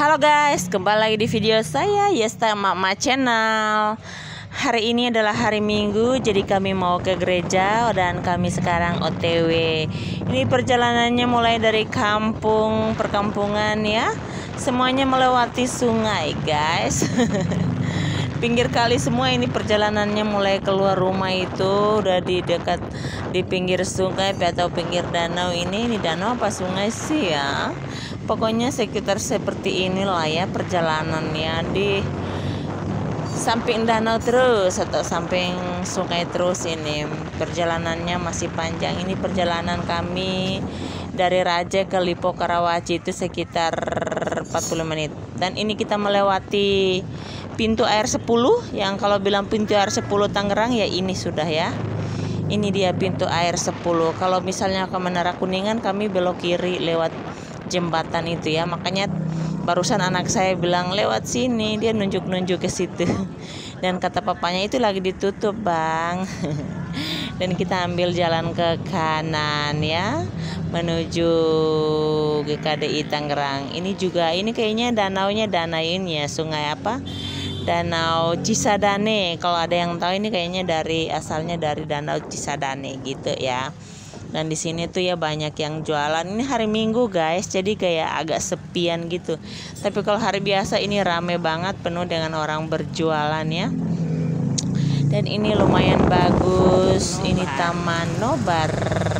Halo guys, kembali lagi di video saya Yesta Mama Channel. Hari ini adalah hari Minggu, jadi kami mau ke gereja dan kami sekarang OTW. Ini perjalanannya mulai dari kampung, perkampungan ya. Semuanya melewati sungai guys. Pinggir kali semua, ini perjalanannya mulai keluar rumah itu udah di dekat di pinggir sungai atau pinggir danau. Ini danau apa sungai sih ya? Pokoknya sekitar seperti inilah ya perjalanannya, di samping danau terus atau samping sungai terus. Ini perjalanannya masih panjang. Ini perjalanan kami dari Raja ke Lipo Karawaci itu sekitar 40 menit. Dan ini kita melewati pintu air 10, yang kalau bilang pintu air 10 Tangerang ya ini sudah ya. Ini dia pintu air 10. Kalau misalnya ke Menara Kuningan kami belok kiri lewat jembatan itu ya. Makanya barusan anak saya bilang lewat sini, dia nunjuk-nunjuk ke situ. Dan kata papanya itu lagi ditutup, Bang. Dan kita ambil jalan ke kanan ya, menuju GKDI Tangerang. Ini juga, ini kayaknya danaunya danau ini ya, sungai apa? Danau Cisadane. Kalau ada yang tahu, ini kayaknya asalnya dari Danau Cisadane gitu ya. Dan di sini tuh ya banyak yang jualan. Ini hari Minggu guys, jadi kayak agak sepian gitu. Tapi kalau hari biasa ini rame banget, penuh dengan orang berjualan ya. Dan ini lumayan bagus. Ini Taman Nobar.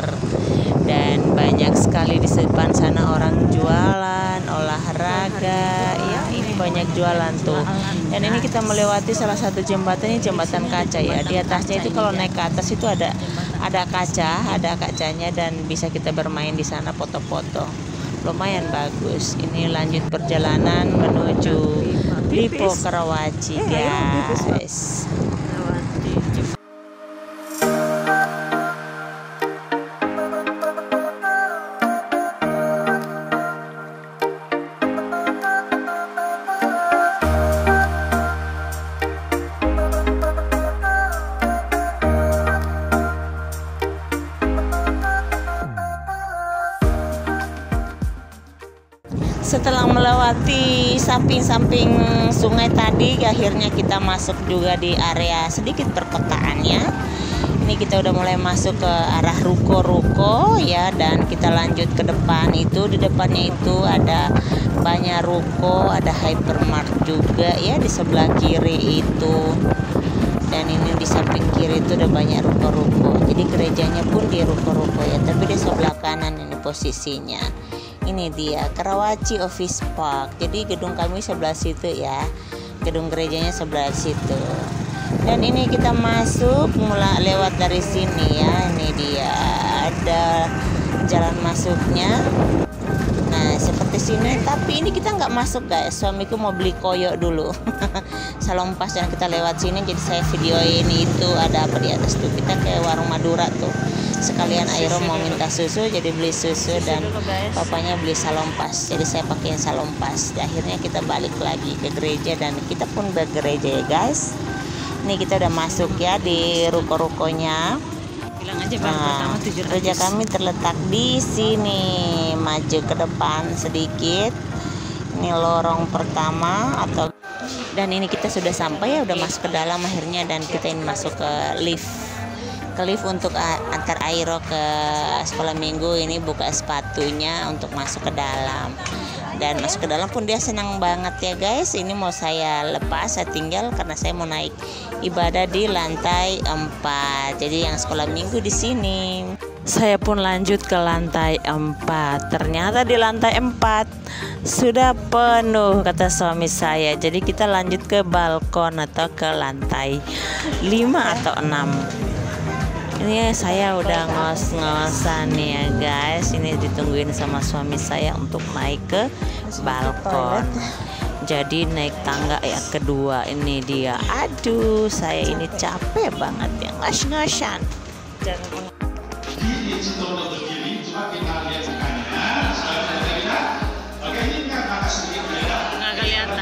Dan banyak sekali di depan sana orang jualan, olahraga ya. Ini banyak jualan tuh. Dan ini kita melewati salah satu jembatan, ini jembatan kaca ya. Di atasnya itu kalau naik ke atas itu ada kaca, ada kacanya, dan bisa kita bermain di sana, foto-foto. Lumayan bagus. Ini lanjut perjalanan menuju Lipo Karawaci guys. Setelah melewati samping-samping sungai tadi, akhirnya kita masuk juga di area sedikit perkotaannya. Ini kita udah mulai masuk ke arah ruko-ruko ya, dan kita lanjut ke depan itu. Di depannya itu ada banyak ruko, ada hypermart juga ya di sebelah kiri itu. Dan ini di samping kiri itu ada banyak ruko-ruko. Jadi gerejanya pun di ruko-ruko ya, tapi di sebelah kanan ini posisinya. Ini dia Karawaci Office Park. Jadi gedung kami sebelah situ ya. Gedung gerejanya sebelah situ. Dan ini kita masuk mulai lewat dari sini ya. Ini dia ada jalan masuknya. Nah seperti sini. Tapi ini kita nggak masuk guys. Suamiku mau beli koyo dulu. Salompas, dan kita lewat sini. Jadi saya videoin itu ada apa di atas tuh. Kita ke warung Madura tuh. Sekalian Airo mau minta susu, jadi beli susu, dan papanya beli salompas, jadi saya pakai salompas. Akhirnya kita balik lagi ke gereja, dan kita pun bergereja ya guys. Ini kita udah masuk ya di ruko-rukonya. Bilang aja pertama 700. Gereja kami terletak di sini. Maju ke depan sedikit. Ini lorong pertama atau. Dan ini kita sudah sampai ya, udah masuk ke dalam akhirnya, dan kita ini masuk ke lift untuk antar Airo ke sekolah minggu. Ini buka sepatunya untuk masuk ke dalam, dan masuk ke dalam pun dia senang banget ya guys. Ini mau saya lepas, saya tinggal karena saya mau naik ibadah di lantai 4. Jadi yang sekolah minggu di sini. Saya pun lanjut ke lantai 4. Ternyata di lantai 4 sudah penuh kata suami saya. Jadi kita lanjut ke balkon atau ke lantai 5 atau 6. Ini saya udah ngos-ngosan nih ya guys. Ini ditungguin sama suami saya untuk naik ke balkon. Jadi naik tangga ya kedua. Ini dia. Aduh, saya ini capek banget ya, ngos-ngosan. Nggak kelihatan.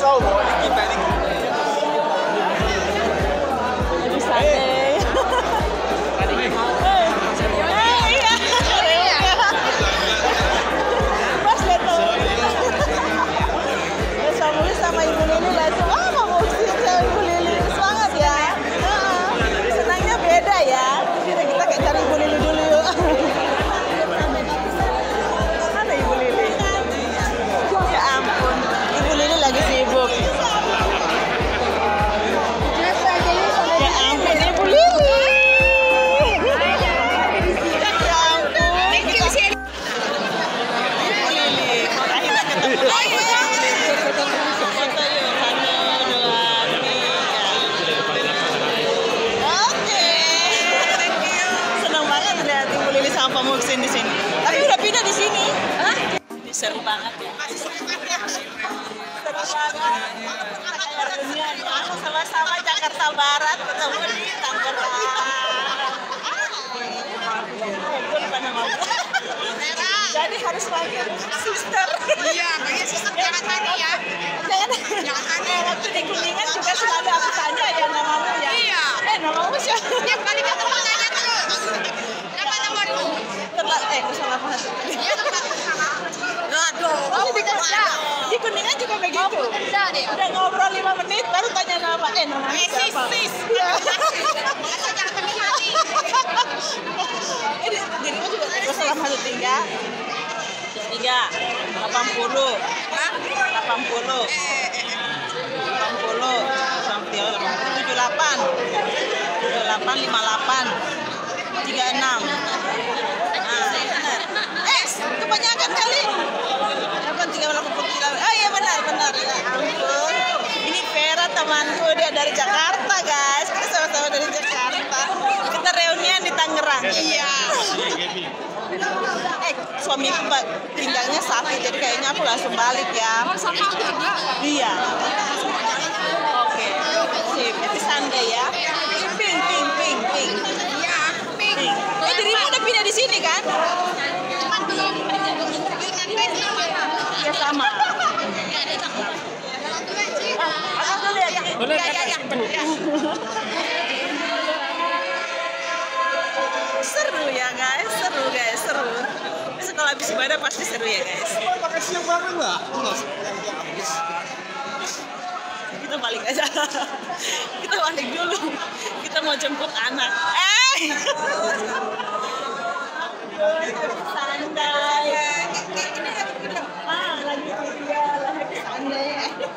Pessoal, olha aqui, velho. Sama Ibu Lili langsung, mau musik sama Ibu Lili, semangat ya. Senangnya beda ya. Kita kayak cari Ibu Lili dulu yuk. Mana Ibu Lili? Ya ampun, Ibu Lili lagi sibuk. Ya ampun, Ibu Lili. Ya ampun. Ibu Lili, akhirnya ketemu lagi. Sama Muksin di sini. Tapi udah pindah di sini. Hah? Seru banget ya. Seru banget. Aku sama-sama Jakarta Barat ketemu di Tangerang. Gue lupa nama gue. Jadi harus panggil sister. Iya, panggil sister jangan tadi ya. Jangan tadi. Waktu di Kuningan juga selalu aku tanya ya namamu ya. Iya. Namamu siapa? Tiap kali ketemu nanya terus. Salah banget. Iya, tempat sama. Aduh, di Kuningan juga begitu. Udah ngobrol 5 menit baru tanya nama. Namanya siapa? Iya. Dirimu juga salah masuk 3. 80. 80. 78. 58. 36. Kebanyakan kali. 380. Oh iya benar. Ya ampun. Ini Vera temanku, dia dari Jakarta guys. Kita sama-sama dari Jakarta. Kita reunian di Tangerang. Iya. Suamiku pinggangnya sakit, jadi kayaknya aku langsung balik ya. Iya. Oke. Sip. Itu Sunday ya. Pink. Iya, pink. Dirimu udah pindah di sini kan? Cuman belum Ya sama. Aku dulu ya. Seru ya guys, seru. Setelah habis ibadah pasti seru ya guys. Pakai siang banget nggak? Kita balik aja. Kita balik dulu. Kita mau jemput anak. Santai. Lagi santai.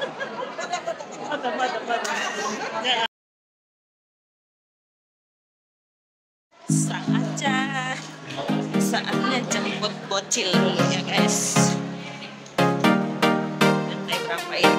Saatnya jemput bocil dulu ya guys. Lantai berapa ini?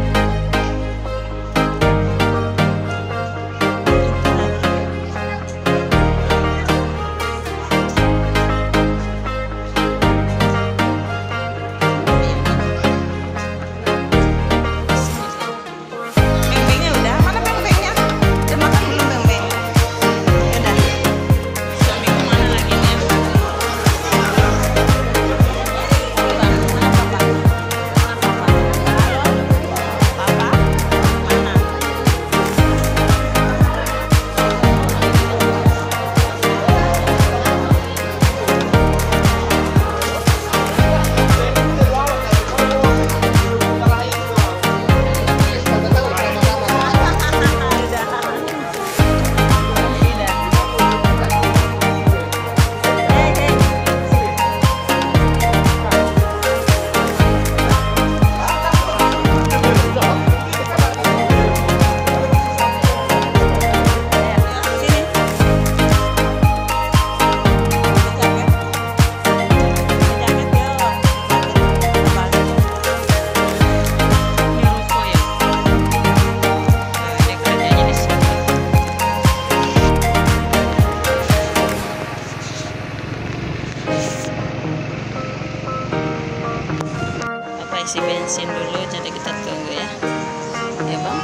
isi bensin dulu, jadi kita tunggu ya. Ya bang.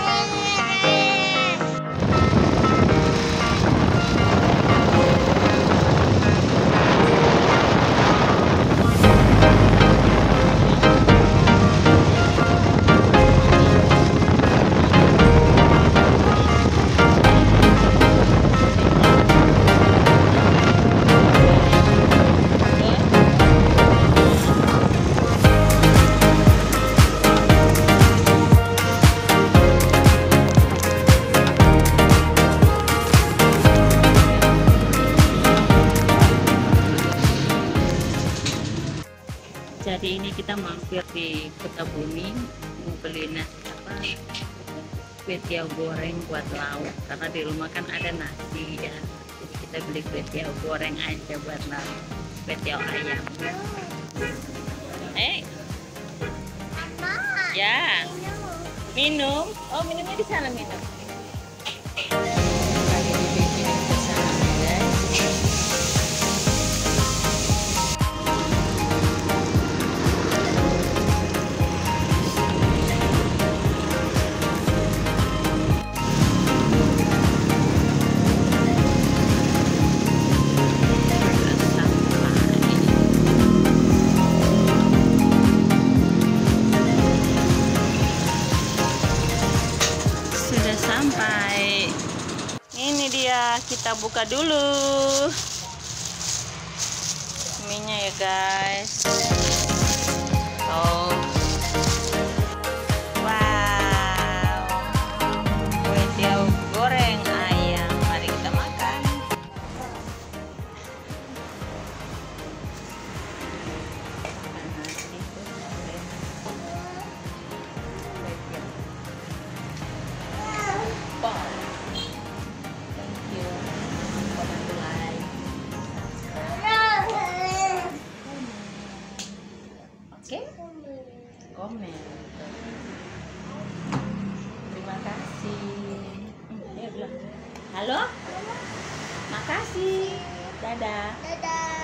mampir di Kota Bumi mau beli nasi kue tiaw goreng buat lauk, karena di rumah kan ada nasi ya. Jadi kita beli kue tiaw goreng aja buat lauk, kue tiaw ayam. Ya, minum. Oh, minumnya di sana minum. Lagi dibikin di sana, guys. Sampai ini dia, kita buka dulu mie-nya ya guys. Oh wow, kue tiaw goreng ayam, mari kita makan. Oke, komen. Terima kasih. Dia bilang, halo, makasih, dadah. Dadah.